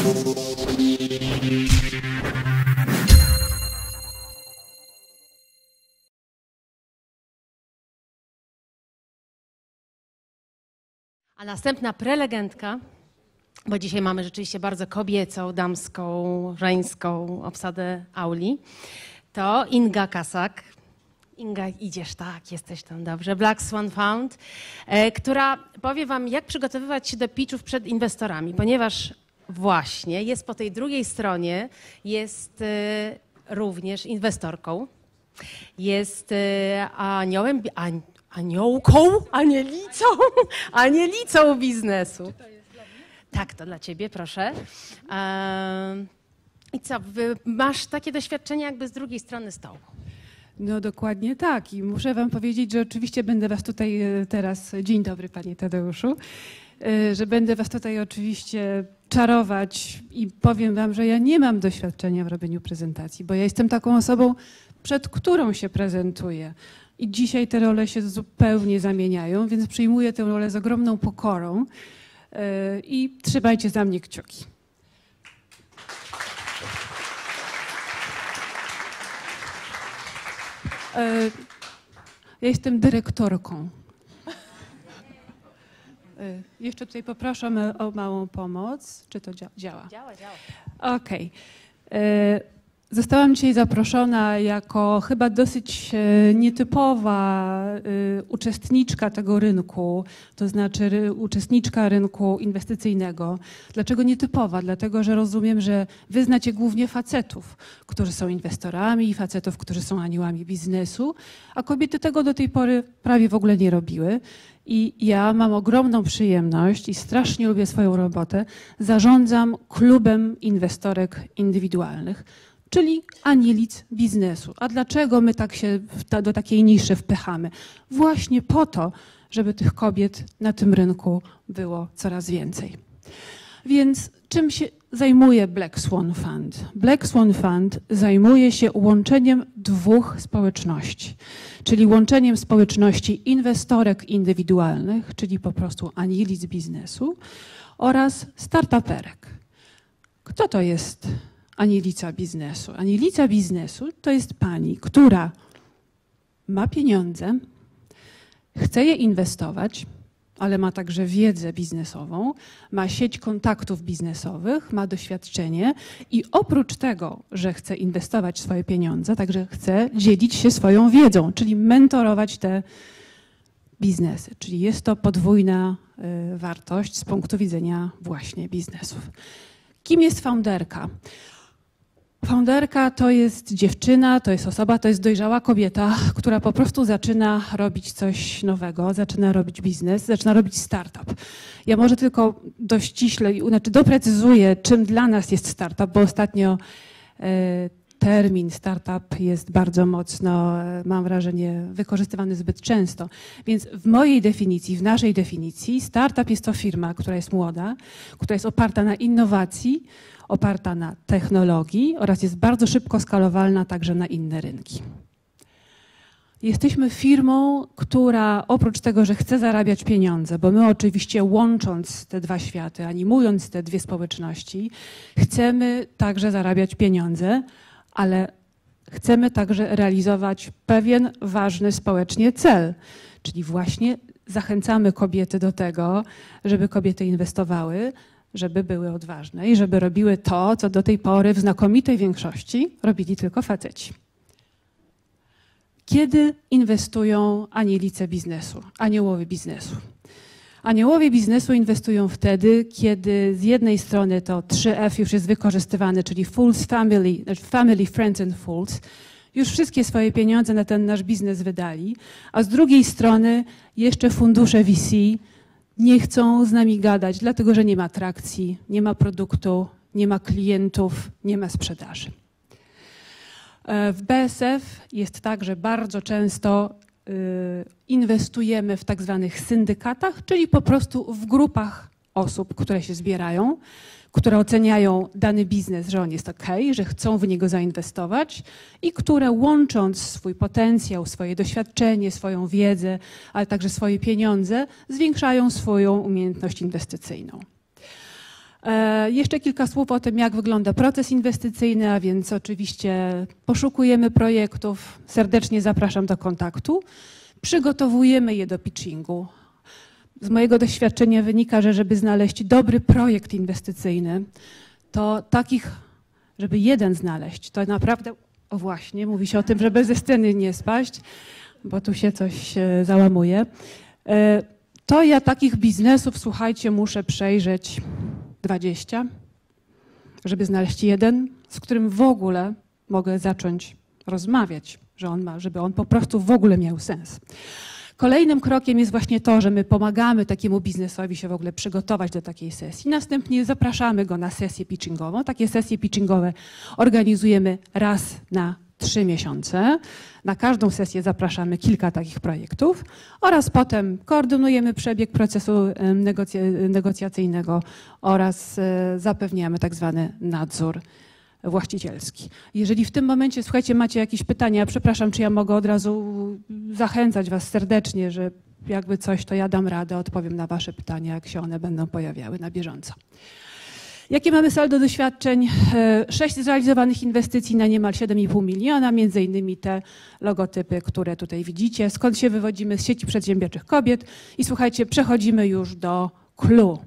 A następna prelegentka, bo dzisiaj mamy rzeczywiście bardzo kobiecą, damską, żeńską obsadę auli, to Inga Kasak. Inga, idziesz, tak, jesteś tam, dobrze. Black Swan Fund, która powie wam, jak przygotowywać się do pitchów przed inwestorami, ponieważ właśnie jest po tej drugiej stronie, jest również inwestorką, jest aniołem, aniołką, anielicą biznesu. Czy to jest dla mnie? Tak, to dla ciebie, proszę. I co, masz takie doświadczenie jakby z drugiej strony stołu? No dokładnie tak i muszę wam powiedzieć, że oczywiście będę was tutaj teraz, dzień dobry panie Tadeuszu, że będę was tutaj oczywiście czarować i powiem wam, że ja nie mam doświadczenia w robieniu prezentacji, bo ja jestem taką osobą, przed którą się prezentuję. I dzisiaj te role się zupełnie zamieniają, więc przyjmuję tę rolę z ogromną pokorą i trzymajcie za mnie kciuki. Ja jestem dyrektorką. Jeszcze tutaj poproszę o małą pomoc. Czy to działa? Działa. Okej. Zostałam dzisiaj zaproszona jako chyba dosyć nietypowa uczestniczka tego rynku, to znaczy uczestniczka rynku inwestycyjnego. Dlaczego nietypowa? Dlatego, że rozumiem, że wy znacie głównie facetów, którzy są inwestorami i facetów, którzy są aniołami biznesu, a kobiety tego do tej pory prawie w ogóle nie robiły. I ja mam ogromną przyjemność i strasznie lubię swoją robotę. Zarządzam klubem inwestorek indywidualnych, czyli anielic biznesu. A dlaczego my tak się do takiej niszy wpychamy? Właśnie po to, żeby tych kobiet na tym rynku było coraz więcej. Więc czym się zajmuje Black Swan Fund? Black Swan Fund zajmuje się łączeniem dwóch społeczności, czyli łączeniem społeczności inwestorek indywidualnych, czyli po prostu anielic biznesu oraz startuperek. Kto to jest anielica biznesu? Anielica biznesu to jest pani, która ma pieniądze, chce je inwestować, ale ma także wiedzę biznesową, ma sieć kontaktów biznesowych, ma doświadczenie i oprócz tego, że chce inwestować swoje pieniądze, także chce dzielić się swoją wiedzą, czyli mentorować te biznesy. Czyli jest to podwójna wartość z punktu widzenia właśnie biznesów. Kim jest founderka? Founderka to jest dziewczyna, to jest osoba, to jest dojrzała kobieta, która po prostu zaczyna robić coś nowego, zaczyna robić biznes, zaczyna robić startup. Ja może tylko dość ściśle, znaczy doprecyzuję, czym dla nas jest startup, bo ostatnio termin startup jest bardzo mocno, mam wrażenie, wykorzystywany zbyt często. Więc w mojej definicji, w naszej definicji, startup jest to firma, która jest młoda, która jest oparta na innowacji, oparta na technologii oraz jest bardzo szybko skalowalna także na inne rynki. Jesteśmy firmą, która oprócz tego, że chce zarabiać pieniądze, bo my oczywiście łącząc te dwa światy, animując te dwie społeczności, chcemy także zarabiać pieniądze, ale chcemy także realizować pewien ważny społecznie cel, czyli właśnie zachęcamy kobiety do tego, żeby kobiety inwestowały, żeby były odważne i żeby robiły to, co do tej pory w znakomitej większości robili tylko faceci. Kiedy inwestują anielice biznesu, aniołowie biznesu? Aniołowie biznesu inwestują wtedy, kiedy z jednej strony to 3F już jest wykorzystywane, czyli Fools Family, Family, Friends and Fools, już wszystkie swoje pieniądze na ten nasz biznes wydali, a z drugiej strony jeszcze fundusze VC nie chcą z nami gadać, dlatego że nie ma trakcji, nie ma produktu, nie ma klientów, nie ma sprzedaży. W BSF jest tak, że bardzo często inwestujemy w tak zwanych syndykatach, czyli po prostu w grupach osób, które się zbierają, które oceniają dany biznes, że on jest ok, że chcą w niego zainwestować i które łącząc swój potencjał, swoje doświadczenie, swoją wiedzę, ale także swoje pieniądze, zwiększają swoją umiejętność inwestycyjną. Jeszcze kilka słów o tym, jak wygląda proces inwestycyjny, a więc oczywiście poszukujemy projektów, serdecznie zapraszam do kontaktu, przygotowujemy je do pitchingu. Z mojego doświadczenia wynika, że żeby znaleźć dobry projekt inwestycyjny, to takich, żeby jeden znaleźć, to naprawdę, o właśnie, mówi się o tym, żeby ze sceny nie spaść, bo tu się coś załamuje, to ja takich biznesów, słuchajcie, muszę przejrzeć 20, żeby znaleźć jeden, z którym w ogóle mogę zacząć rozmawiać, żeby on po prostu w ogóle miał sens. Kolejnym krokiem jest właśnie to, że my pomagamy takiemu biznesowi się w ogóle przygotować do takiej sesji. Następnie zapraszamy go na sesję pitchingową. Takie sesje pitchingowe organizujemy raz na 3 miesiące. Na każdą sesję zapraszamy kilka takich projektów oraz potem koordynujemy przebieg procesu negocjacyjnego oraz zapewniamy tak zwany nadzór właścicielski. Jeżeli w tym momencie, słuchajcie, macie jakieś pytania, przepraszam, czy ja mogę od razu zachęcać was serdecznie, że jakby coś, to ja dam radę, odpowiem na wasze pytania, jak się one będą pojawiały na bieżąco. Jakie mamy saldo doświadczeń? 6 zrealizowanych inwestycji na niemal 7,5 miliona, między innymi te logotypy, które tutaj widzicie. Skąd się wywodzimy? Z sieci przedsiębiorczych kobiet. I słuchajcie, przechodzimy już do clou.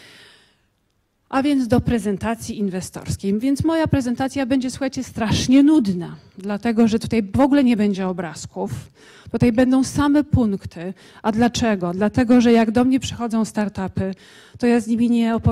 A więc do prezentacji inwestorskiej. Więc moja prezentacja będzie, słuchajcie, strasznie nudna, dlatego że tutaj w ogóle nie będzie obrazków. Tutaj będą same punkty. A dlaczego? Dlatego, że jak do mnie przychodzą startupy, to ja z nimi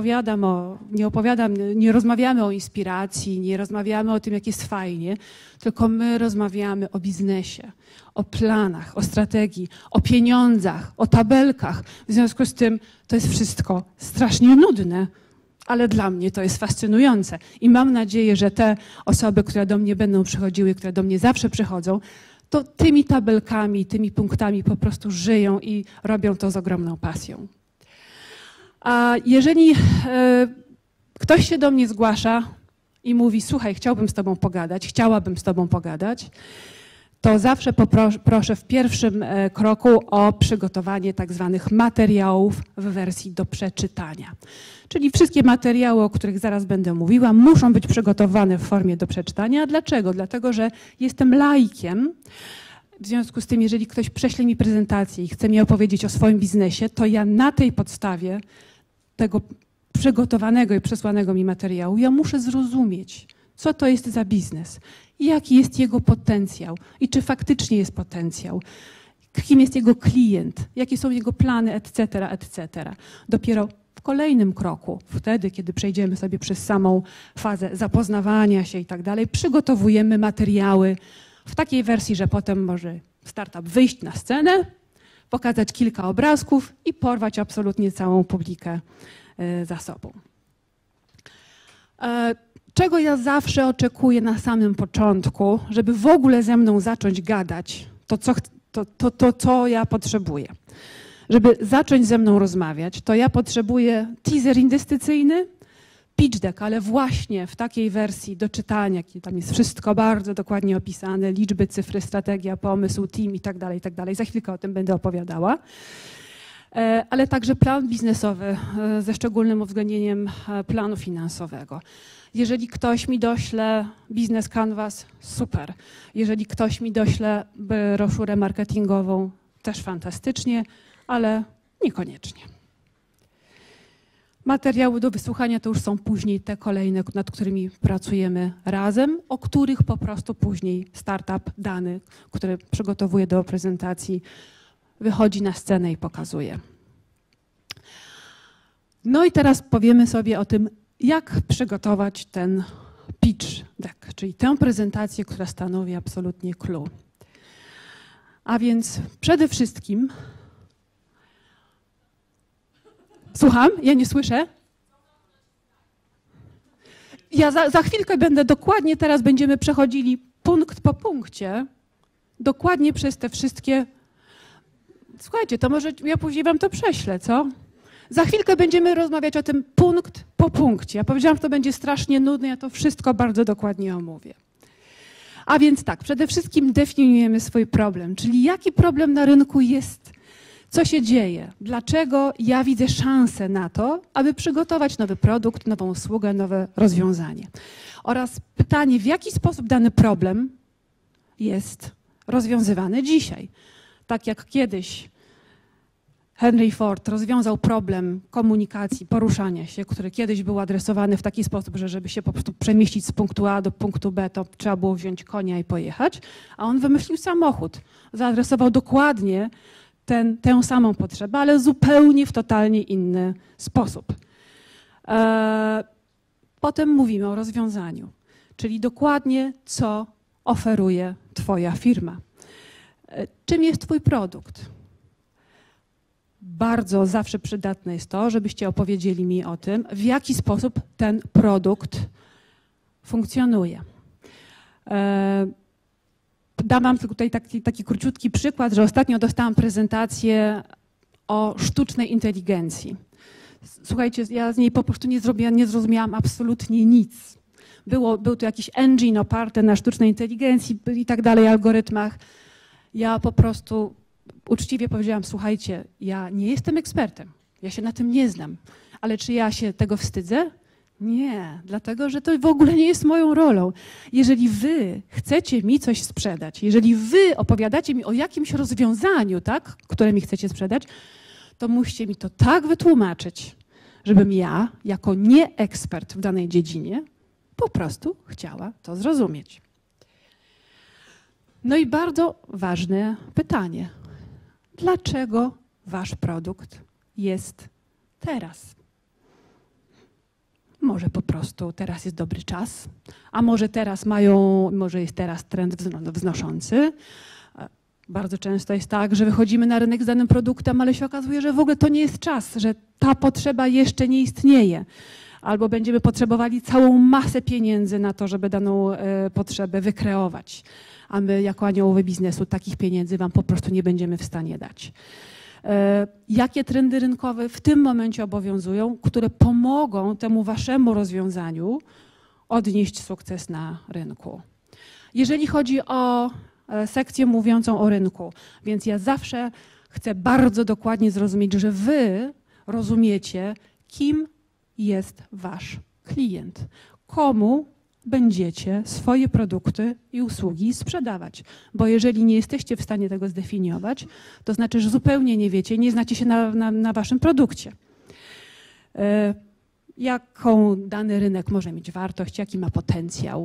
nie rozmawiamy o inspiracji, nie rozmawiamy o tym, jak jest fajnie, tylko my rozmawiamy o biznesie, o planach, o strategii, o pieniądzach, o tabelkach. W związku z tym to jest wszystko strasznie nudne. Ale dla mnie to jest fascynujące i mam nadzieję, że te osoby, które do mnie będą przychodziły, które do mnie zawsze przychodzą, to tymi tabelkami, tymi punktami po prostu żyją i robią to z ogromną pasją. A jeżeli ktoś się do mnie zgłasza i mówi, słuchaj, chciałabym z tobą pogadać, to zawsze proszę w pierwszym kroku o przygotowanie tak zwanych materiałów w wersji do przeczytania. Czyli wszystkie materiały, o których zaraz będę mówiła, muszą być przygotowane w formie do przeczytania. Dlaczego? Dlatego, że jestem laikiem. W związku z tym, jeżeli ktoś prześle mi prezentację i chce mi opowiedzieć o swoim biznesie, to ja na tej podstawie tego przygotowanego i przesłanego mi materiału, ja muszę zrozumieć, co to jest za biznes, jaki jest jego potencjał i czy faktycznie jest potencjał, kim jest jego klient, jakie są jego plany, etc., etc. Dopiero w kolejnym kroku, wtedy, kiedy przejdziemy sobie przez samą fazę zapoznawania się i tak dalej, przygotowujemy materiały w takiej wersji, że potem może startup wyjść na scenę, pokazać kilka obrazków i porwać absolutnie całą publikę za sobą. Czego ja zawsze oczekuję na samym początku, żeby w ogóle ze mną zacząć gadać, to co ja potrzebuję. Żeby zacząć ze mną rozmawiać, to ja potrzebuję teaser inwestycyjny, pitch deck, ale właśnie w takiej wersji do czytania, gdzie tam jest wszystko bardzo dokładnie opisane, liczby, cyfry, strategia, pomysł, team i tak dalej, i tak dalej. Za chwilkę o tym będę opowiadała. Ale także plan biznesowy ze szczególnym uwzględnieniem planu finansowego. Jeżeli ktoś mi dośle biznes canvas, super. Jeżeli ktoś mi dośle broszurę marketingową, też fantastycznie, ale niekoniecznie. Materiały do wysłuchania to już są później te kolejne, nad którymi pracujemy razem, o których po prostu później startup dany, który przygotowuje do prezentacji, wychodzi na scenę i pokazuje. No i teraz powiemy sobie o tym, jak przygotować ten pitch deck, czyli tę prezentację, która stanowi absolutnie clue. A więc przede wszystkim... Słucham? Ja nie słyszę? Ja za chwilkę będę dokładnie, teraz będziemy przechodzili punkt po punkcie, dokładnie przez te wszystkie... Słuchajcie, to może ja później wam to prześlę, co? Za chwilkę będziemy rozmawiać o tym punkt po punkcie. Ja powiedziałam, że to będzie strasznie nudne, ja to wszystko bardzo dokładnie omówię. A więc tak, przede wszystkim definiujemy swój problem, czyli jaki problem na rynku jest, Co się dzieje? Dlaczego ja widzę szansę na to, aby przygotować nowy produkt, nową usługę, nowe rozwiązanie? Oraz pytanie, w jaki sposób dany problem jest rozwiązywany dzisiaj. Tak jak kiedyś Henry Ford rozwiązał problem komunikacji, poruszania się, który kiedyś był adresowany w taki sposób, że żeby się po prostu przemieścić z punktu A do punktu B, to trzeba było wziąć konia i pojechać, a on wymyślił samochód. Zaadresował dokładnie tę samą potrzebę, ale zupełnie w totalnie inny sposób. Potem mówimy o rozwiązaniu, czyli dokładnie co oferuje twoja firma. Czym jest twój produkt? Bardzo zawsze przydatne jest to, żebyście opowiedzieli mi o tym, w jaki sposób ten produkt funkcjonuje. Dam wam tutaj taki króciutki przykład, że ostatnio dostałam prezentację o sztucznej inteligencji. Słuchajcie, ja z niej po prostu nie zrozumiałam absolutnie nic. Był to jakiś engine oparty na sztucznej inteligencji i tak dalej, algorytmach. Ja po prostu uczciwie powiedziałam, słuchajcie, ja nie jestem ekspertem, ja się na tym nie znam, ale czy ja się tego wstydzę? Nie, dlatego że to w ogóle nie jest moją rolą. Jeżeli wy chcecie mi coś sprzedać, jeżeli wy opowiadacie mi o jakimś rozwiązaniu, tak, które mi chcecie sprzedać, to musicie mi to tak wytłumaczyć, żebym ja, jako nieekspert w danej dziedzinie, po prostu chciała to zrozumieć. No i bardzo ważne pytanie. Dlaczego wasz produkt jest teraz? Może po prostu teraz jest dobry czas, a może może jest teraz trend wznoszący. Bardzo często jest tak, że wychodzimy na rynek z danym produktem, ale się okazuje, że w ogóle to nie jest czas, że ta potrzeba jeszcze nie istnieje. Albo będziemy potrzebowali całą masę pieniędzy na to, żeby daną potrzebę wykreować. A my jako aniołowie biznesu takich pieniędzy wam po prostu nie będziemy w stanie dać. Jakie trendy rynkowe w tym momencie obowiązują, które pomogą temu waszemu rozwiązaniu odnieść sukces na rynku? Jeżeli chodzi o sekcję mówiącą o rynku, więc ja zawsze chcę bardzo dokładnie zrozumieć, że wy rozumiecie, kim jest wasz klient, komu będziecie swoje produkty i usługi sprzedawać. Bo jeżeli nie jesteście w stanie tego zdefiniować, to znaczy, że zupełnie nie wiecie, nie znacie się na waszym produkcie. Jaką dany rynek może mieć wartość, jaki ma potencjał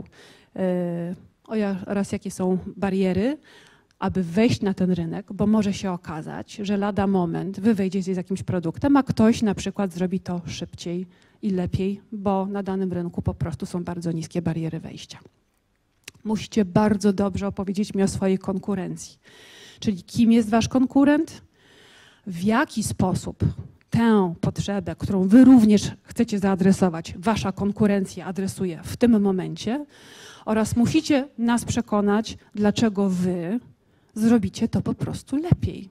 oraz jakie są bariery, aby wejść na ten rynek, bo może się okazać, że lada moment wy wejdziecie z jakimś produktem, a ktoś na przykład zrobi to szybciej i lepiej, bo na danym rynku po prostu są bardzo niskie bariery wejścia. Musicie bardzo dobrze opowiedzieć mi o swojej konkurencji. Czyli kim jest wasz konkurent, w jaki sposób tę potrzebę, którą wy również chcecie zaadresować, wasza konkurencja adresuje w tym momencie oraz musicie nas przekonać, dlaczego wy zrobicie to po prostu lepiej.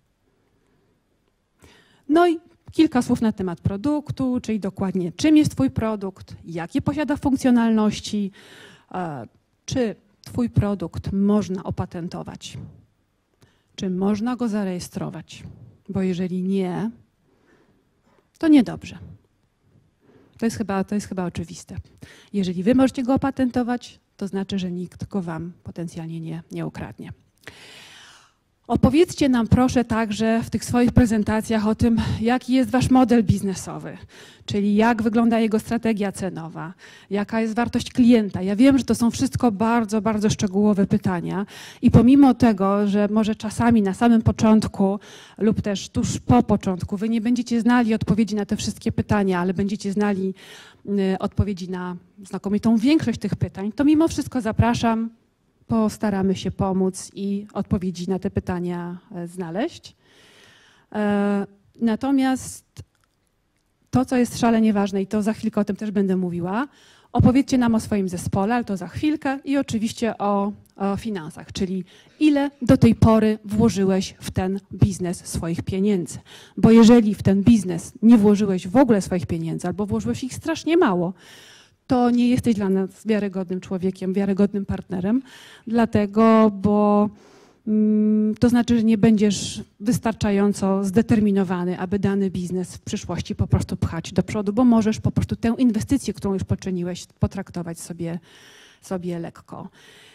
No i kilka słów na temat produktu, czyli dokładnie czym jest twój produkt, jakie posiada funkcjonalności, czy twój produkt można opatentować, czy można go zarejestrować, bo jeżeli nie, to niedobrze. To jest chyba oczywiste. Jeżeli wy możecie go opatentować, to znaczy, że nikt go wam potencjalnie nie ukradnie. Opowiedzcie nam proszę także w tych swoich prezentacjach o tym, jaki jest wasz model biznesowy, czyli jak wygląda jego strategia cenowa, jaka jest wartość klienta. Ja wiem, że to są wszystko bardzo, bardzo szczegółowe pytania i pomimo tego, że może czasami na samym początku lub też tuż po początku wy nie będziecie znali odpowiedzi na te wszystkie pytania, ale będziecie znali odpowiedzi na znakomitą większość tych pytań, to mimo wszystko zapraszam. Postaramy się pomóc i odpowiedzi na te pytania znaleźć. Natomiast to, co jest szalenie ważne i to za chwilkę o tym też będę mówiła, opowiedzcie nam o swoim zespole, ale to za chwilkę i oczywiście o finansach, czyli ile do tej pory włożyłeś w ten biznes swoich pieniędzy. Bo jeżeli w ten biznes nie włożyłeś w ogóle swoich pieniędzy albo włożyłeś ich strasznie mało, to nie jesteś dla nas wiarygodnym człowiekiem, wiarygodnym partnerem, dlatego, bo to znaczy, że nie będziesz wystarczająco zdeterminowany, aby dany biznes w przyszłości po prostu pchać do przodu, bo możesz po prostu tę inwestycję, którą już poczyniłeś, potraktować sobie lekko.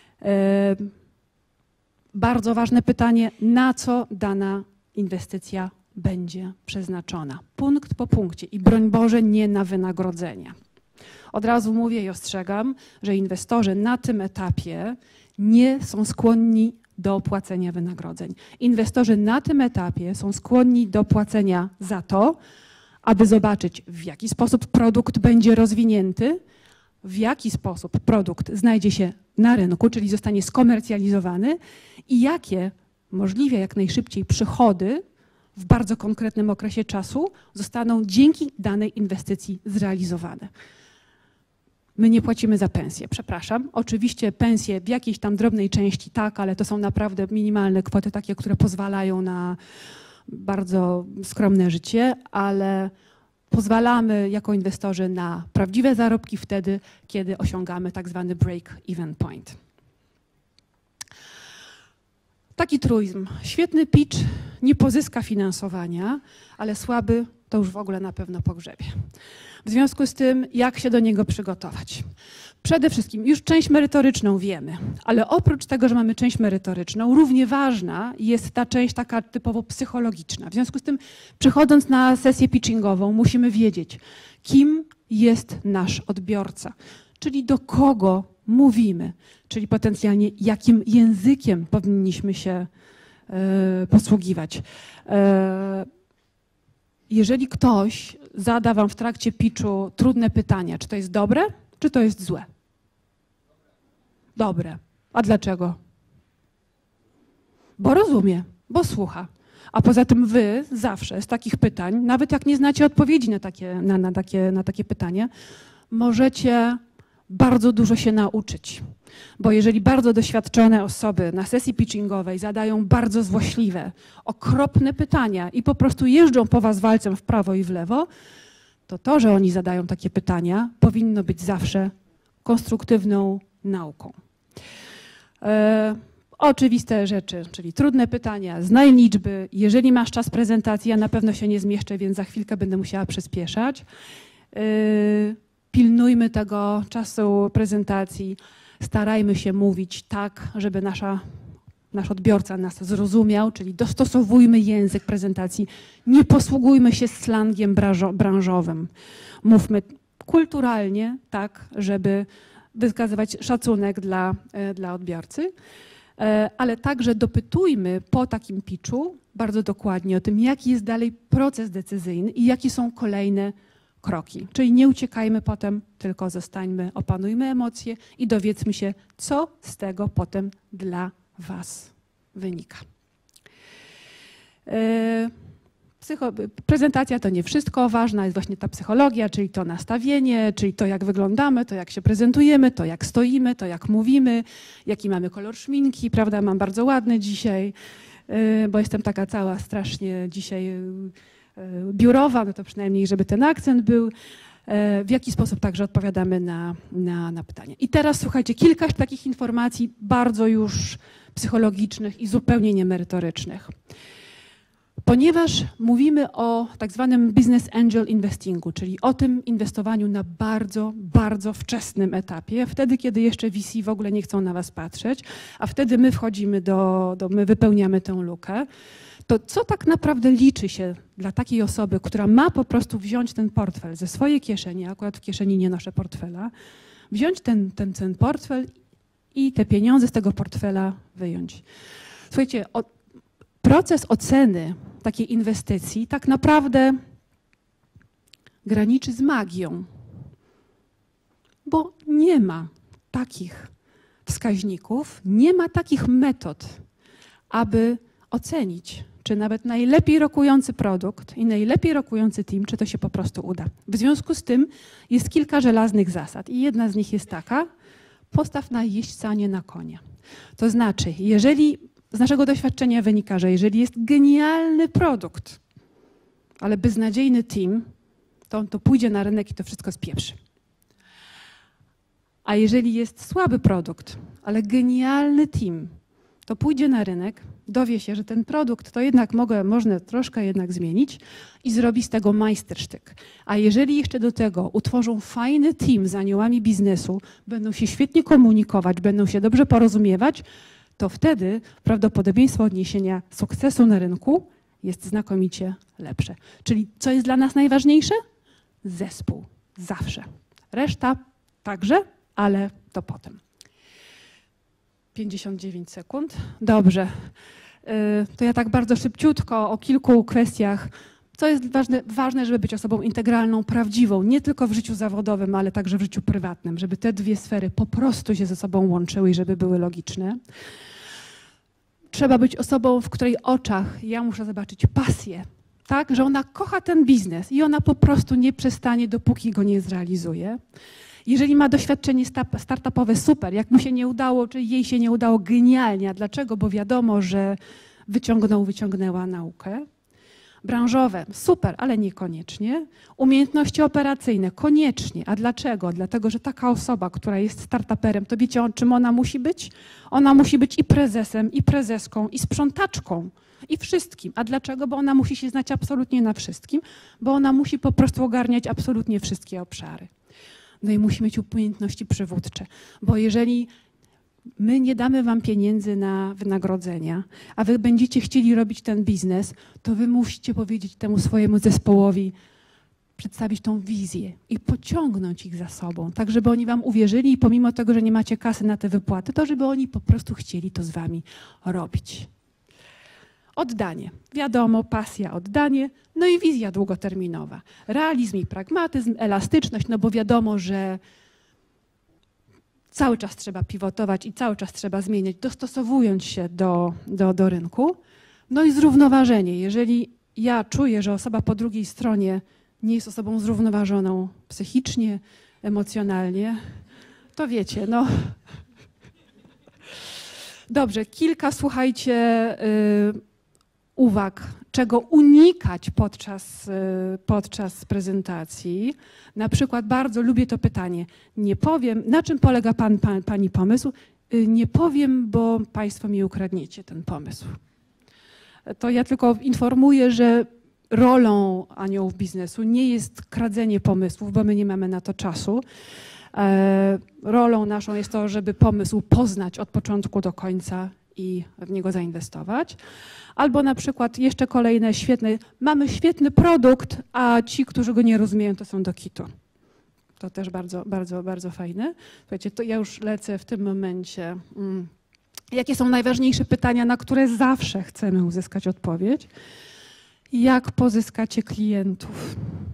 Bardzo ważne pytanie, na co dana inwestycja będzie przeznaczona. Punkt po punkcie i broń Boże nie na wynagrodzenia. Od razu mówię i ostrzegam, że inwestorzy na tym etapie nie są skłonni do płacenia wynagrodzeń. Inwestorzy na tym etapie są skłonni do płacenia za to, aby zobaczyć, w jaki sposób produkt będzie rozwinięty, w jaki sposób produkt znajdzie się na rynku, czyli zostanie skomercjalizowany i jakie możliwie jak najszybciej przychody w bardzo konkretnym okresie czasu zostaną dzięki danej inwestycji zrealizowane. My nie płacimy za pensję, przepraszam. Oczywiście pensje w jakiejś tam drobnej części tak, ale to są naprawdę minimalne kwoty, takie, które pozwalają na bardzo skromne życie, ale pozwalamy jako inwestorzy na prawdziwe zarobki wtedy, kiedy osiągamy tak zwany break-even point. Taki truizm. Świetny pitch nie pozyska finansowania, ale słaby to już w ogóle na pewno pogrzebie. W związku z tym, jak się do niego przygotować? Przede wszystkim już część merytoryczną wiemy, ale oprócz tego, że mamy część merytoryczną, równie ważna jest ta część taka typowo psychologiczna. W związku z tym, przychodząc na sesję pitchingową, musimy wiedzieć, kim jest nasz odbiorca, czyli do kogo mówimy, czyli potencjalnie jakim językiem powinniśmy się posługiwać. Jeżeli ktoś zada wam w trakcie pitchu trudne pytania, czy to jest dobre, czy to jest złe? Dobre. A dlaczego? Bo rozumie, bo słucha. A poza tym wy zawsze z takich pytań, nawet jak nie znacie odpowiedzi na takie pytanie, możecie bardzo dużo się nauczyć. Bo jeżeli bardzo doświadczone osoby na sesji pitchingowej zadają bardzo złośliwe, okropne pytania i po prostu jeżdżą po was walcem w prawo i w lewo, to, że oni zadają takie pytania, powinno być zawsze konstruktywną nauką. Oczywiste rzeczy, czyli trudne pytania, znaj liczby. Jeżeli masz czas prezentacji, ja na pewno się nie zmieszczę, więc za chwilkę będę musiała przyspieszać. Pilnujmy tego czasu prezentacji. Starajmy się mówić tak, żeby nasz odbiorca nas zrozumiał, czyli dostosowujmy język prezentacji. Nie posługujmy się slangiem branżowym. Mówmy kulturalnie, tak, żeby wykazywać szacunek dla odbiorcy, ale także dopytujmy po takim pitchu bardzo dokładnie o tym, jaki jest dalej proces decyzyjny i jakie są kolejne kroki. Czyli nie uciekajmy potem, tylko zostańmy, opanujmy emocje i dowiedzmy się, co z tego potem dla was wynika. Prezentacja to nie wszystko, ważna jest właśnie ta psychologia, czyli to nastawienie, czyli to jak wyglądamy, to jak się prezentujemy, to jak stoimy, to jak mówimy, jaki mamy kolor szminki, prawda, mam bardzo ładny dzisiaj, bo jestem taka cała strasznie dzisiaj biurowa, no to przynajmniej, żeby ten akcent był, w jaki sposób także odpowiadamy na pytania. I teraz słuchajcie, kilka takich informacji bardzo już psychologicznych i zupełnie niemerytorycznych. Ponieważ mówimy o tak zwanym business angel investingu, czyli o tym inwestowaniu na bardzo, bardzo wczesnym etapie, wtedy, kiedy jeszcze VC w ogóle nie chcą na was patrzeć, a wtedy my wchodzimy my wypełniamy tę lukę, to co tak naprawdę liczy się dla takiej osoby, która ma po prostu wziąć ten portfel ze swojej kieszeni, akurat w kieszeni nie noszę portfela, wziąć ten portfel i te pieniądze z tego portfela wyjąć. Słuchajcie, proces oceny takiej inwestycji tak naprawdę graniczy z magią, bo nie ma takich wskaźników, nie ma takich metod, aby ocenić, czy nawet najlepiej rokujący produkt i najlepiej rokujący team, czy to się po prostu uda. W związku z tym jest kilka żelaznych zasad i jedna z nich jest taka: postaw na jeźdźca, a nie na konia. To znaczy, jeżeli z naszego doświadczenia wynika, że jeżeli jest genialny produkt, ale beznadziejny team, to on to pójdzie na rynek i to wszystko spieprzy. A jeżeli jest słaby produkt, ale genialny team, to pójdzie na rynek, dowie się, że ten produkt to jednak można troszkę jednak zmienić i zrobi z tego majstersztyk. A jeżeli jeszcze do tego utworzą fajny team z aniołami biznesu, będą się świetnie komunikować, będą się dobrze porozumiewać, to wtedy prawdopodobieństwo odniesienia sukcesu na rynku jest znakomicie lepsze. Czyli co jest dla nas najważniejsze? Zespół. Zawsze. Reszta także, ale to potem. 59 sekund. Dobrze. To ja tak bardzo szybciutko o kilku kwestiach. Co jest ważne, żeby być osobą integralną, prawdziwą, nie tylko w życiu zawodowym, ale także w życiu prywatnym, żeby te dwie sfery po prostu się ze sobą łączyły i żeby były logiczne. Trzeba być osobą, w której oczach ja muszę zobaczyć pasję, tak, że ona kocha ten biznes i ona po prostu nie przestanie, dopóki go nie zrealizuje. Jeżeli ma doświadczenie startupowe, super. Jak mu się nie udało, czy jej się nie udało, genialnie. A dlaczego? Bo wiadomo, że wyciągnęła naukę. Branżowe, super, ale niekoniecznie. Umiejętności operacyjne, koniecznie. A dlaczego? Dlatego, że taka osoba, która jest startuperem, to wiecie, czym ona musi być? Ona musi być i prezesem, i prezeską, i sprzątaczką, i wszystkim. A dlaczego? Bo ona musi się znać absolutnie na wszystkim, bo ona musi po prostu ogarniać absolutnie wszystkie obszary. No i musi mieć umiejętności przywódcze, bo jeżeli my nie damy wam pieniędzy na wynagrodzenia, a wy będziecie chcieli robić ten biznes, to wy musicie powiedzieć temu swojemu zespołowi, przedstawić tą wizję i pociągnąć ich za sobą, tak żeby oni wam uwierzyli i pomimo tego, że nie macie kasy na te wypłaty, to żeby oni po prostu chcieli to z wami robić. Oddanie. Wiadomo, pasja, oddanie, no i wizja długoterminowa. Realizm i pragmatyzm, elastyczność, no bo wiadomo, że cały czas trzeba pivotować i cały czas trzeba zmieniać, dostosowując się do rynku. No i zrównoważenie. Jeżeli ja czuję, że osoba po drugiej stronie nie jest osobą zrównoważoną psychicznie, emocjonalnie, to wiecie, no... Dobrze, kilka, słuchajcie, uwag, czego unikać podczas prezentacji. Na przykład bardzo lubię to pytanie. Nie powiem, na czym polega pani pomysł? Nie powiem, bo państwo mi ukradniecie ten pomysł. To ja tylko informuję, że rolą aniołów biznesu nie jest kradzenie pomysłów, bo my nie mamy na to czasu. Rolą naszą jest to, żeby pomysł poznać od początku do końca i w niego zainwestować. Albo na przykład jeszcze kolejne świetne, mamy świetny produkt, a ci, którzy go nie rozumieją, to są do kitu. To też bardzo, bardzo, bardzo fajne. Słuchajcie, to ja już lecę w tym momencie. Jakie są najważniejsze pytania, na które zawsze chcemy uzyskać odpowiedź? Jak pozyskacie klientów?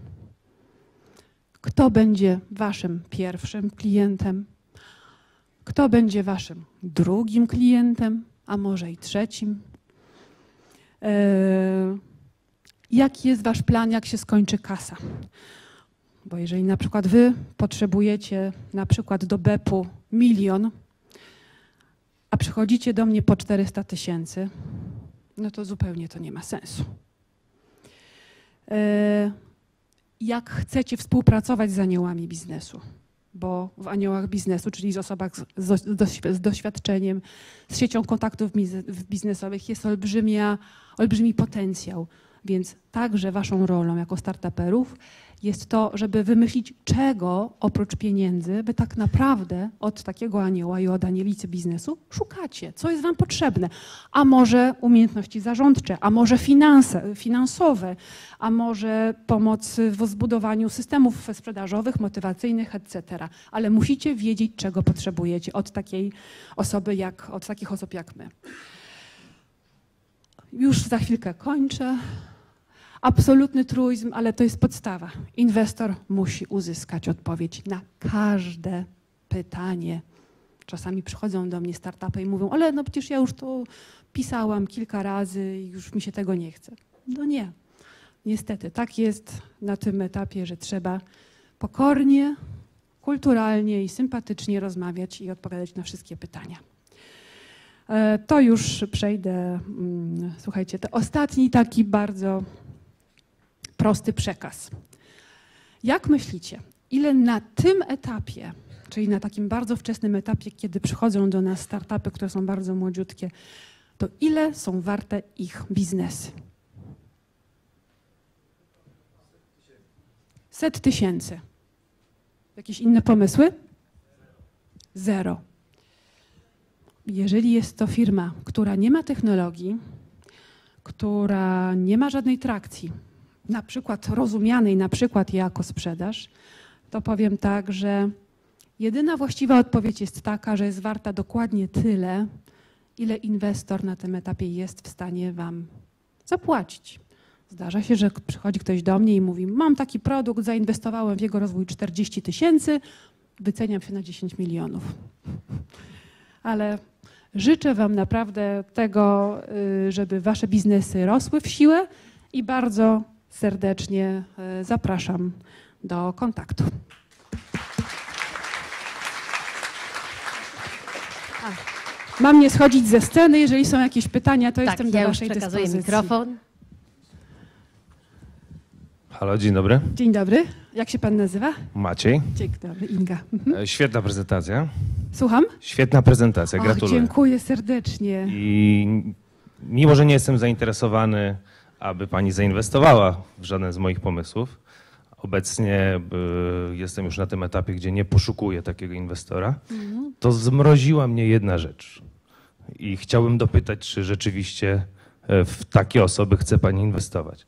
Kto będzie waszym pierwszym klientem? Kto będzie waszym drugim klientem, a może i trzecim? Jaki jest wasz plan, jak się skończy kasa? Bo jeżeli na przykład wy potrzebujecie na przykład do BEP-u 1 000 000, a przychodzicie do mnie po 400 000, no to zupełnie to nie ma sensu. Jak chcecie współpracować z aniołami biznesu? Bo w aniołach biznesu, czyli z osobach z doświadczeniem, z siecią kontaktów biznesowych jest olbrzymi potencjał. Więc także waszą rolą jako startuperów jest to, żeby wymyślić, czego oprócz pieniędzy wy tak naprawdę od takiego anioła i od anielicy biznesu szukacie, co jest wam potrzebne. A może umiejętności zarządcze, a może finansowe, a może pomoc w zbudowaniu systemów sprzedażowych, motywacyjnych, etc. Ale musicie wiedzieć, czego potrzebujecie od takich osób jak my. Już za chwilkę kończę. Absolutny truizm, ale to jest podstawa. Inwestor musi uzyskać odpowiedź na każde pytanie. Czasami przychodzą do mnie startupy i mówią, ale no przecież ja już to pisałam kilka razy i już mi się tego nie chce. No nie. Niestety, tak jest na tym etapie, że trzeba pokornie, kulturalnie i sympatycznie rozmawiać i odpowiadać na wszystkie pytania. To już przejdę, słuchajcie, to ostatni taki bardzo prosty przekaz. Jak myślicie, ile na tym etapie, czyli na takim bardzo wczesnym etapie, kiedy przychodzą do nas startupy, które są bardzo młodziutkie, to ile są warte ich biznesy? 100 000. Jakieś inne pomysły? 0. Jeżeli jest to firma, która nie ma technologii, która nie ma żadnej trakcji, na przykład rozumianej na przykład jako sprzedaż, to powiem tak, że jedyna właściwa odpowiedź jest taka, że jest warta dokładnie tyle, ile inwestor na tym etapie jest w stanie wam zapłacić. Zdarza się, że przychodzi ktoś do mnie i mówi, mam taki produkt, zainwestowałem w jego rozwój 40 000, wyceniam się na 10 milionów. Ale życzę wam naprawdę tego, żeby wasze biznesy rosły w siłę i bardzo serdecznie zapraszam do kontaktu. Mam nie schodzić ze sceny, jeżeli są jakieś pytania, to jestem do waszej dyspozycji. Mikrofon. Halo, dzień dobry. Dzień dobry. Jak się pan nazywa? Maciej. Dzień dobry, Inga. Świetna prezentacja. Słucham? Świetna prezentacja, gratuluję. Dziękuję serdecznie. I mimo, że nie jestem zainteresowany, aby pani zainwestowała w żaden z moich pomysłów, obecnie jestem już na tym etapie, gdzie nie poszukuję takiego inwestora, to zmroziła mnie jedna rzecz. I chciałbym dopytać, czy rzeczywiście w takie osoby chce pani inwestować.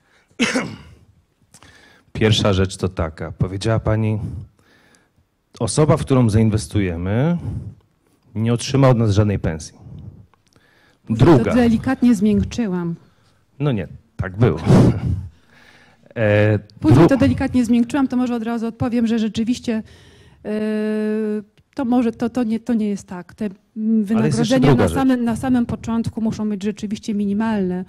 Pierwsza rzecz to taka. Powiedziała pani, osoba, w którą zainwestujemy, nie otrzyma od nas żadnej pensji. Druga. To delikatnie zmiękczyłam. No nie, tak było. Później to delikatnie zmiękczyłam, to może od razu odpowiem, że rzeczywiście to może to nie jest tak. Te wynagrodzenia na samym początku muszą być rzeczywiście minimalne.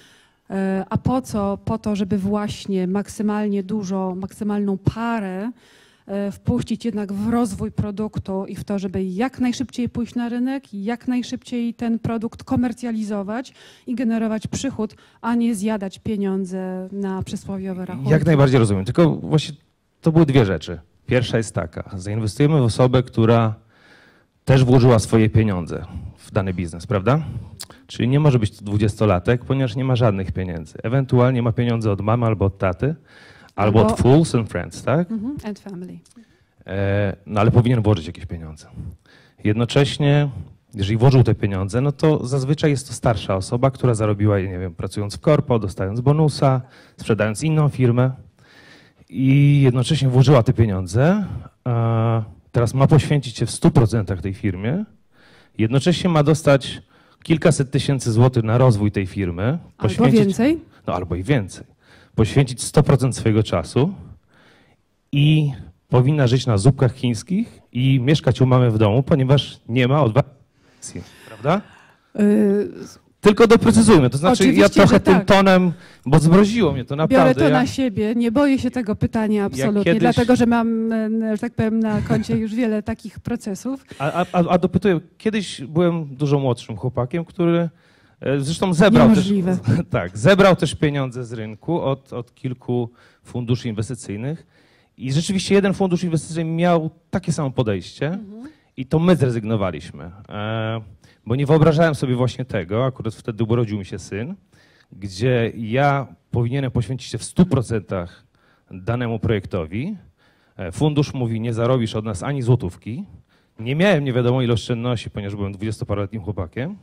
A po co? Po to, żeby właśnie maksymalną parę wpuścić jednak w rozwój produktu i w to, żeby jak najszybciej pójść na rynek, jak najszybciej ten produkt komercjalizować i generować przychód, a nie zjadać pieniądze na przysłowiowe rachunki. Jak najbardziej rozumiem, tylko właśnie to były dwie rzeczy. Pierwsza jest taka, zainwestujemy w osobę, która też włożyła swoje pieniądze w dany biznes, prawda? Czyli nie może być to 20-latek, ponieważ nie ma żadnych pieniędzy. Ewentualnie ma pieniądze od mamy albo od taty, albo od fools and friends, tak? And family. No ale powinien włożyć jakieś pieniądze. Jednocześnie, jeżeli włożył te pieniądze, no to zazwyczaj jest to starsza osoba, która zarobiła je, nie wiem, pracując w korpo, dostając bonusa, sprzedając inną firmę i jednocześnie włożyła te pieniądze, a teraz ma poświęcić się w 100% tej firmie, jednocześnie ma dostać kilkaset tysięcy złotych na rozwój tej firmy. Albo więcej. No albo i więcej. Poświęcić 100% swojego czasu i powinna żyć na zupkach chińskich i mieszkać u mamy w domu, ponieważ nie ma odwagi, prawda? Tylko doprecyzujmy, to znaczy oczywiście, ja trochę tym tak. tonem, bo zmroziło mnie to naprawdę. Biorę to na siebie, nie boję się tego pytania absolutnie, dlatego że mam, że tak powiem, na koncie już wiele takich procesów. A dopytuję, kiedyś byłem dużo młodszym chłopakiem, który zresztą zebrał też, tak, zebrał też pieniądze z rynku od kilku funduszy inwestycyjnych i rzeczywiście jeden fundusz inwestycyjny miał takie samo podejście i to my zrezygnowaliśmy. Bo nie wyobrażałem sobie właśnie tego, akurat wtedy urodził mi się syn, gdzie ja powinienem poświęcić się w 100% danemu projektowi. Fundusz mówi, nie zarobisz od nas ani złotówki. Nie miałem nie wiadomo ile oszczędności, ponieważ byłem 20-paroletnim chłopakiem.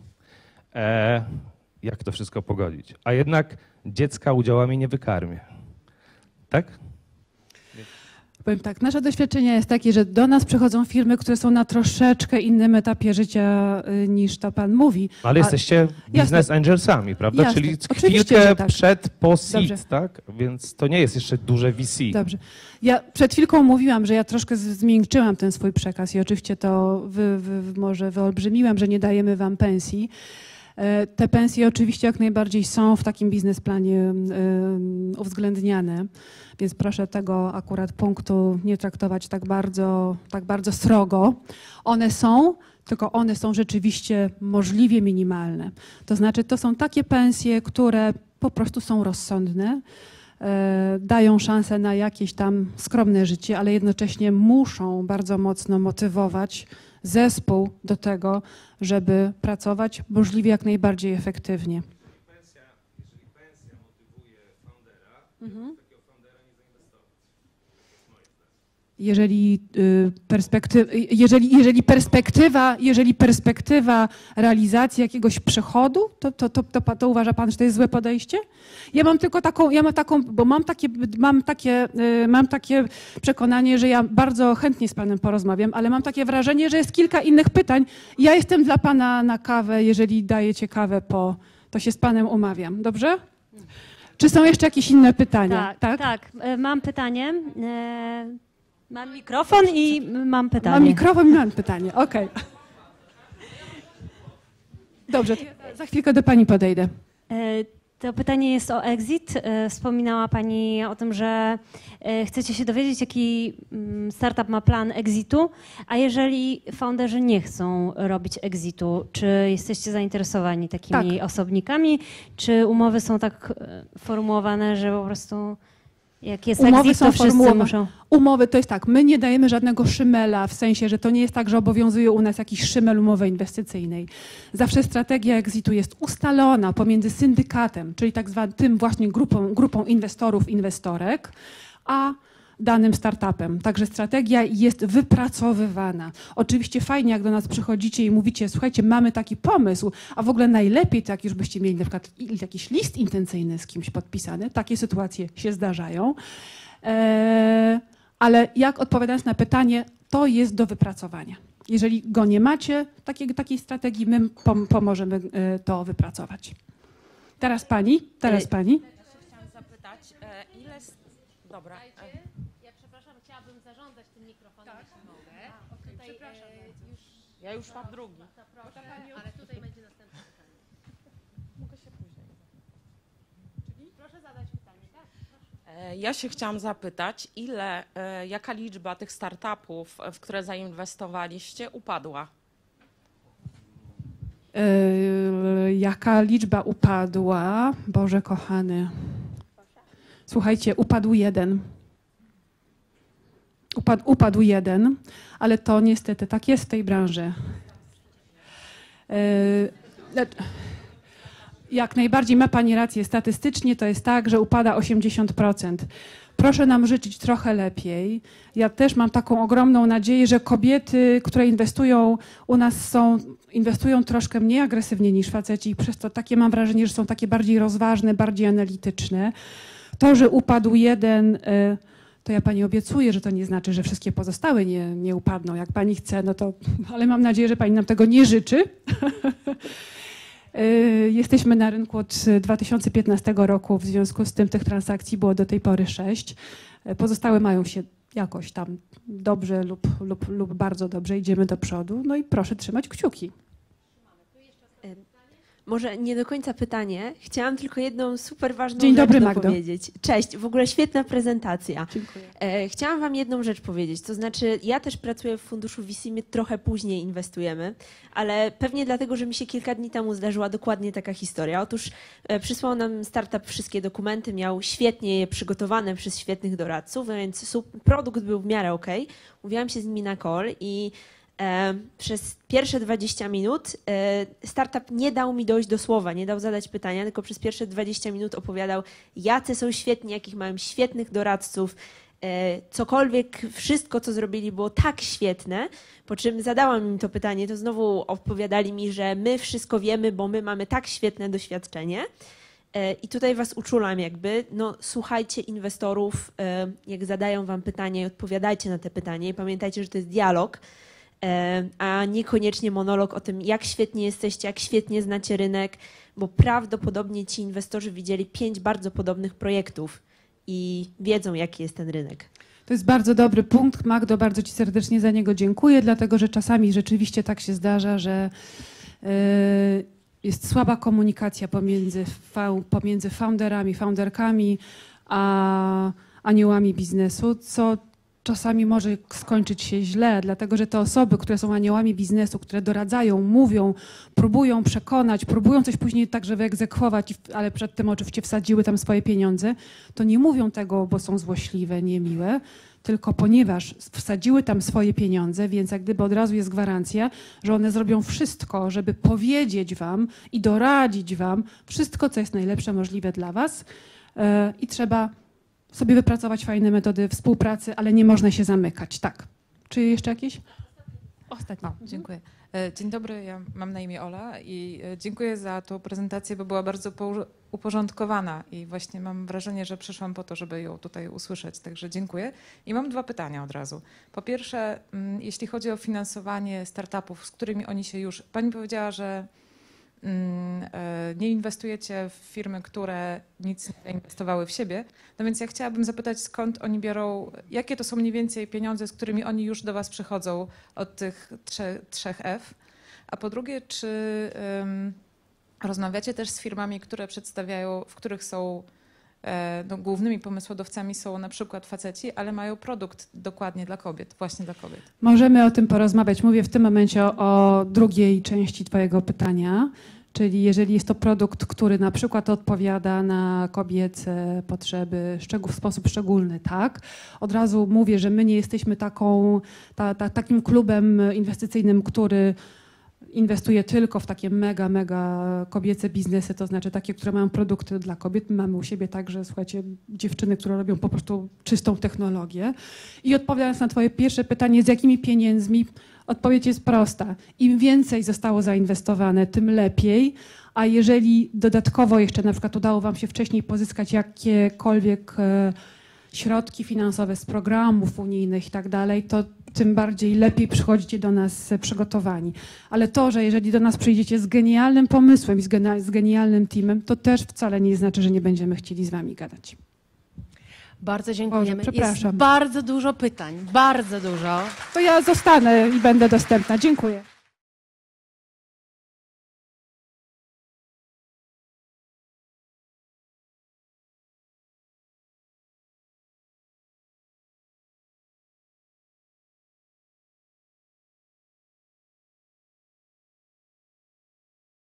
Jak to wszystko pogodzić? A jednak dziecka udziałami nie wykarmię. Tak? Powiem tak, nasze doświadczenie jest takie, że do nas przychodzą firmy, które są na troszeczkę innym etapie życia niż to pan mówi. Ale jesteście business angelsami, prawda? Jasne. Czyli Oczywiście, chwilkę tak. po seed, tak? Więc to nie jest jeszcze duże VC. Dobrze. Ja przed chwilką mówiłam, że ja troszkę zmiękczyłam ten swój przekaz i oczywiście to może wyolbrzymiłam, że nie dajemy wam pensji. Te pensje oczywiście jak najbardziej są w takim biznesplanie uwzględniane, więc proszę tego akurat punktu nie traktować tak bardzo srogo. One są, tylko one są rzeczywiście możliwie minimalne. To znaczy to są takie pensje, które po prostu są rozsądne, dają szansę na jakieś tam skromne życie, ale jednocześnie muszą bardzo mocno motywować zespół do tego, żeby pracować możliwie jak najbardziej efektywnie. Jeżeli pensja motywuje foundera, takiego foundera nie zainwestować. Jeżeli perspektywa realizacji jakiegoś przychodu, to uważa pan, że to jest złe podejście? Bo mam takie przekonanie, że ja bardzo chętnie z panem porozmawiam, ale mam takie wrażenie, że jest kilka innych pytań. Ja jestem dla pana na kawę, jeżeli dajecie kawę to się z panem umawiam. Dobrze? Czy są jeszcze jakieś inne pytania? Tak. Mam pytanie. Mam mikrofon i mam pytanie. Mam mikrofon i mam pytanie. Okej. Dobrze, za chwilkę do pani podejdę. To pytanie jest o exit. Wspominała pani o tym, że chcecie się dowiedzieć, jaki startup ma plan exitu, a jeżeli founderzy nie chcą robić exitu, czy jesteście zainteresowani takimi osobnikami, czy umowy są tak formułowane, że po prostu jak jest exit, to wszyscy muszą... Umowy to jest tak, my nie dajemy żadnego szymela, w sensie, że to nie jest tak, że obowiązuje u nas jakiś szymel umowy inwestycyjnej. Zawsze strategia exitu jest ustalona pomiędzy syndykatem, czyli tak zwanym tym właśnie grupą inwestorów, inwestorek, a danym startupem. Także strategia jest wypracowywana. Oczywiście fajnie, jak do nas przychodzicie i mówicie, słuchajcie, mamy taki pomysł, a w ogóle najlepiej to jak już byście mieli na przykład jakiś list intencyjny z kimś podpisany. Takie sytuacje się zdarzają. Ale jak odpowiadając na pytanie, to jest do wypracowania. Jeżeli go nie macie, takiej strategii, my pomożemy to wypracować. Teraz pani. Ja się chciałam zapytać, ile... Dobra. Ja przepraszam, chciałabym zarządzać tym mikrofonem, jeśli mogę. Tutaj Ja już mam drugi. proszę, ale tutaj będzie następne pytanie. Mogę się później. Proszę zadać pytanie, tak? Proszę. Ja się chciałam zapytać, jaka liczba tych startupów, w które zainwestowaliście, upadła? Jaka liczba upadła? Boże kochany. Słuchajcie, upadł jeden. Upadł jeden, ale to niestety tak jest w tej branży. Jak najbardziej ma pani rację. Statystycznie to jest tak, że upada 80%. Proszę nam życzyć trochę lepiej. Ja też mam taką ogromną nadzieję, że kobiety, które inwestują u nas inwestują troszkę mniej agresywnie niż faceci i przez to takie mam wrażenie, że są takie bardziej rozważne, bardziej analityczne. To, że upadł jeden, to ja pani obiecuję, że to nie znaczy, że wszystkie pozostałe nie upadną. Jak pani chce, no to, ale mam nadzieję, że pani nam tego nie życzy. Jesteśmy na rynku od 2015 roku, w związku z tym tych transakcji było do tej pory 6. Pozostałe mają się jakoś tam dobrze lub bardzo dobrze, idziemy do przodu. No i proszę trzymać kciuki. Może nie do końca pytanie. Chciałam tylko jedną super ważną Dzień dobry, rzecz Magdo. powiedzieć. Cześć, w ogóle świetna prezentacja. Dziękuję. Chciałam wam jedną rzecz powiedzieć. To znaczy, ja też pracuję w funduszu VC, my trochę później inwestujemy, ale pewnie dlatego, że mi się kilka dni temu zdarzyła dokładnie taka historia. Otóż przysłał nam startup wszystkie dokumenty, miał świetnie je przygotowane przez świetnych doradców, więc produkt był w miarę okej. Mówiłam się z nimi na call i przez pierwsze 20 minut startup nie dał mi dojść do słowa, nie dał zadać pytania, tylko przez pierwsze 20 minut opowiadał, jacy są świetni, jakich mają świetnych doradców, cokolwiek, wszystko co zrobili było tak świetne, po czym zadałam im to pytanie, to znowu opowiadali mi, że my wszystko wiemy, bo my mamy tak świetne doświadczenie. I tutaj was uczulam jakby, no słuchajcie inwestorów, jak zadają wam pytanie, odpowiadajcie na te pytania i pamiętajcie, że to jest dialog, a niekoniecznie monolog o tym, jak świetnie jesteście, jak świetnie znacie rynek, bo prawdopodobnie ci inwestorzy widzieli 5 bardzo podobnych projektów i wiedzą, jaki jest ten rynek. To jest bardzo dobry punkt, Magdo, bardzo ci serdecznie za niego dziękuję, dlatego że czasami rzeczywiście tak się zdarza, że jest słaba komunikacja pomiędzy founderami, founderkami, a aniołami biznesu, co czasami może skończyć się źle, dlatego że te osoby, które są aniołami biznesu, które doradzają, mówią, próbują przekonać, próbują coś później także wyegzekwować, ale przed tym oczywiście wsadziły tam swoje pieniądze, to nie mówią tego, bo są złośliwe, niemiłe, tylko ponieważ wsadziły tam swoje pieniądze, więc jak gdyby od razu jest gwarancja, że one zrobią wszystko, żeby powiedzieć wam i doradzić wam wszystko, co jest najlepsze możliwe dla was. I trzeba sobie wypracować fajne metody współpracy, ale nie można się zamykać. Tak. Czy jeszcze jakieś? Ostatnie. Dziękuję. Dzień dobry, ja mam na imię Ola i dziękuję za tą prezentację, bo była bardzo uporządkowana i właśnie mam wrażenie, że przyszłam po to, żeby ją tutaj usłyszeć, także dziękuję. I mam 2 pytania od razu. Po pierwsze, jeśli chodzi o finansowanie startupów, z którymi oni się już... Pani powiedziała, że nie inwestujecie w firmy, które nic nie inwestowały w siebie. No więc ja chciałabym zapytać, skąd oni biorą, jakie to są mniej więcej pieniądze, z którymi oni już do was przychodzą od tych 3 F. A po drugie, czy rozmawiacie też z firmami, które przedstawiają, w których są no, głównymi pomysłodawcami są na przykład faceci, ale mają produkt dokładnie dla kobiet, właśnie dla kobiet. Możemy o tym porozmawiać. Mówię w tym momencie o drugiej części twojego pytania, czyli jeżeli jest to produkt, który na przykład odpowiada na kobiece potrzeby w sposób szczególny, tak? Od razu mówię, że my nie jesteśmy takim klubem inwestycyjnym, który inwestuje tylko w takie mega kobiece biznesy, to znaczy takie, które mają produkty dla kobiet. My mamy u siebie także, słuchajcie, dziewczyny, które robią po prostu czystą technologię. I odpowiadając na twoje pierwsze pytanie, z jakimi pieniędzmi, odpowiedź jest prosta. Im więcej zostało zainwestowane, tym lepiej. A jeżeli dodatkowo jeszcze na przykład udało wam się wcześniej pozyskać jakiekolwiek środki finansowe z programów unijnych i tak dalej, to tym bardziej lepiej przychodzicie do nas przygotowani. Ale to, że jeżeli do nas przyjdziecie z genialnym pomysłem i z genialnym teamem, to też wcale nie znaczy, że nie będziemy chcieli z wami gadać. Bardzo dziękujemy. Boże, przepraszam. Jest bardzo dużo pytań, bardzo dużo. To ja zostanę i będę dostępna. Dziękuję.